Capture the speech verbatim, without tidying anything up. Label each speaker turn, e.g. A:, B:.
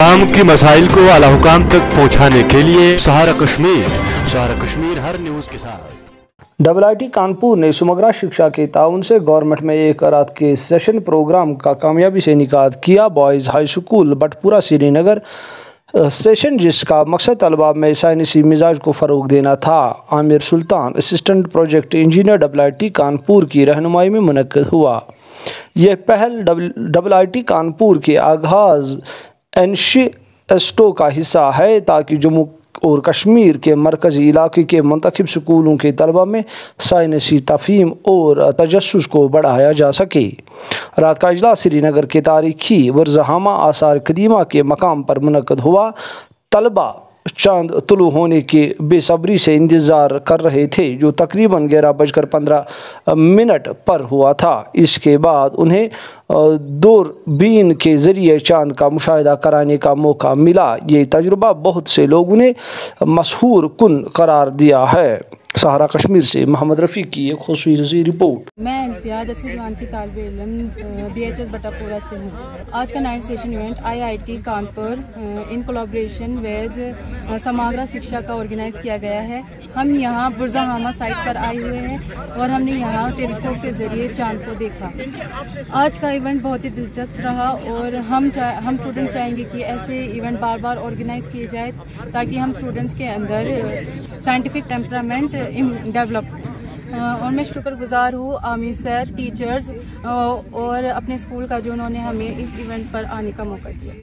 A: عوام کی مسائل کو اعلیٰ حکام تک پہنچانے کے لیے سہارا کشمیر سہارا کشمیر ہر نیوز کے ساتھ
B: ڈبل آئی ٹی کانپور نے سمگرا شکشا کے تعاون سے گورنمنٹ میں ایک رات کے سیشن پروگرام کا کامیابی سے انعقاد کیا۔ بوائز ہائی اسکول بٹ پورہ سری نگر سیشن جس کا مقصد طلباء میں سائنسی مزاج کو فروغ دینا تھا، Aamir Sultan assistant project engineer double I T Kanpur کی رہنمائی میں منعقد ہوا۔ یہ پہل ڈبل آئی ٹی کانپور کے آغاز انشیسٹو کا حصہ ہے تاکہ جموں اور کشمیر کے مرکزی علاقے کے منتخب سکولوں کے طلباء میں سائنسی تفہیم اور تجسس کو بڑھایا جا سکے۔ رات کا اجلاس سری نگر کے تاریخی ورزہامہ آثار قدیمہ کے مقام پر منعقد ہوا۔ طلباء چاند طلوع ہونے کے بے صبری سے انتظار کر رہے تھے جو تقریباً گیارہ بج کر پندرہ منٹ پر ہوا تھا۔ اس کے بعد انہیں دوربین کے ذریعے چاند کا مشاہدہ کرانے کا موقع ملا۔ یہ تجربہ بہت سے لوگوں نے مسحور کن قرار دیا ہے۔ سہارا کشمیر سے محمد رفیق کی ایک خصوصی رپورٹ۔
C: میں الفیہ دسویں جماعت کی طالب علم بی ایچ ایس بٹا پورہ سے ہوں۔ آج کا night session event I I T Kanpur in collaboration with Samagra Shiksha کا آرگنائز کیا گیا ہے۔ ہم یہاں برزہامہ سائٹ پر آئے ہوئے ہیں اور ہم نے یہاں ٹیلیسکوپ کے ذریعے چاند کو دیکھا۔ آج کا ایونٹ بہت ہی دلچسپ رہا اور ہم ہم اسٹوڈنٹ چاہیں گے کہ ایسے ایونٹ بار بار آرگنائز کیے جائے تاکہ ہم اسٹوڈنٹس کے اندر سائنٹیفک ٹیمپرامنٹ ڈیولپ۔ اور میں شکر گزار ہوں عامر سر، ٹیچرز اور اپنے اسکول کا جو انہوں نے ہمیں اس ایونٹ پر آنے کا موقع دیا۔